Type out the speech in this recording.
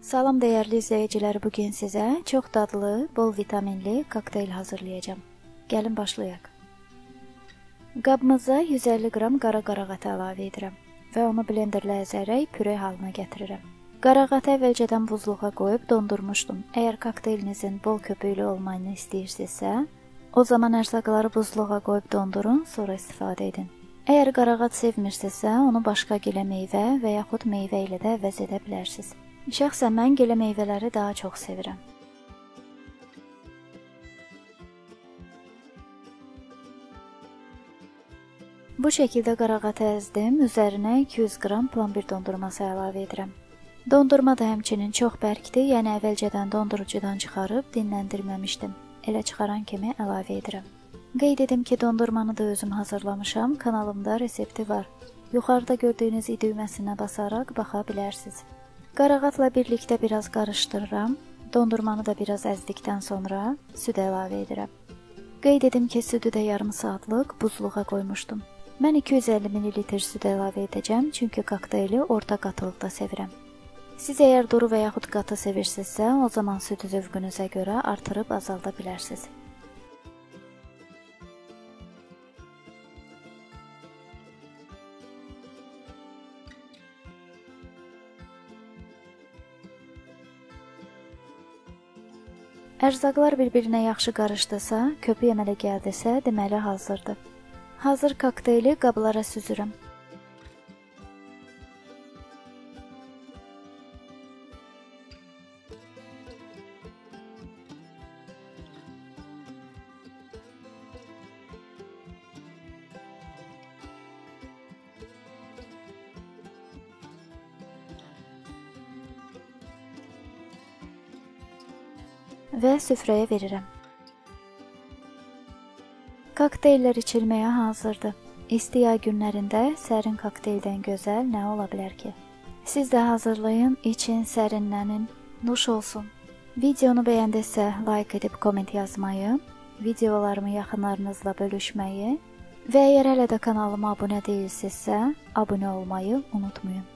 Salam dəyərli izləyicilər, bugün sizə çox dadlı, bol vitaminli kokteyl hazırlayacağım. Gəlin başlayaq. Qabımıza 150 qram qara qarağatı əlavə edirəm və onu blenderlə əzərək püre halına gətirirəm. Qarağatı əvvəlcədən buzluğa qoyub dondurmuşdum. Əgər kokteylinizin bol köpüklü olmasını istəyirsinizsə, o zaman ərzaqları buzluğa qoyub dondurun, sonra istifadə edin. Əgər qarağat sevmirsinizsə, onu başqa gilə meyvə və yaxud meyvə ilə də əvəz edə bilərsiniz. Şəxsən mən gilə meyvələri daha çox sevirəm. Bu şəkildə qarağatı əzdim, üzərinə 200 qram plomber dondurması əlavə edirəm. Dondurma da həmçinin çox bərkdir, yəni əvvəlcədən dondurucudan çıxarıb dinləndirməmişdim. Elə çıxaran kimi əlavə edirəm. Qeyd edim ki, dondurmanı da özüm hazırlamışam, kanalımda resepti var. Yuxarıda gördüyünüz i düyməsinə basaraq baxa bilərsiniz. Qarağatla birlikdə biraz qarışdırıram. Dondurmanı da biraz əzdikdən sonra süd əlavə edirəm. Qeyd edim ki, südü də yarım saatlıq buzluğa qoymuşdum. Mən 250 ml süd əlavə edəcəm, çünki kokteyli orta qatılıqda sevirəm. Siz əgər duru və yaxud qatı sevirsinizsə, o zaman südü zövqünüzə görə artırıb azalda bilərsiniz. Ərzaqlar bir-birinə yaxşı qarışdısa, köpük əmələ gəldisə, deməli hazırdır. Hazır kokteyli qablara süzürəm. Və süfrəyə verirəm. Kokteyllər içilməyə hazırdır. İsti yay günlərində sərin kokteyldən gözəl nə ola bilər ki? Siz də hazırlayın, için, sərinlənin, nuş olsun. Videonu bəyəndinizsə like edib komment yazmayı, videolarımı yaxınlarınızla bölüşməyi və əgər hələ də kanalıma abunə deyilsinizsə, abunə olmayı unutmayın.